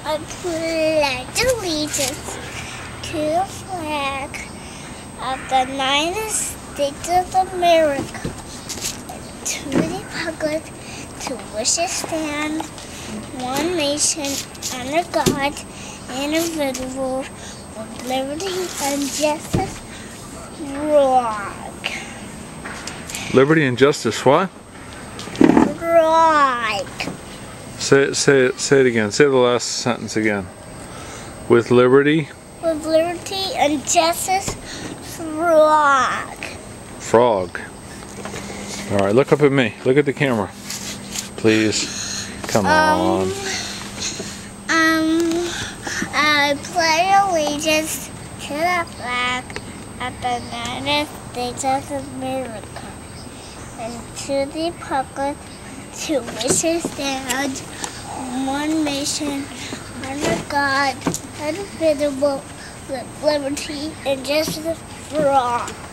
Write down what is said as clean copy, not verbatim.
I pledge allegiance to the flag of the United States of America and to the republic to which it stands, one nation, under God, indivisible, with liberty and justice for all. Liberty and justice, what? Right. Say it again. Say the last sentence again. With liberty. With liberty and justice, frog. Frog. All right, look up at me. Look at the camera, please. Come on. I pledge allegiance to the flag of the United States of America and to the republic to which it stands, one nation, under God, indivisible, with liberty and justice for all.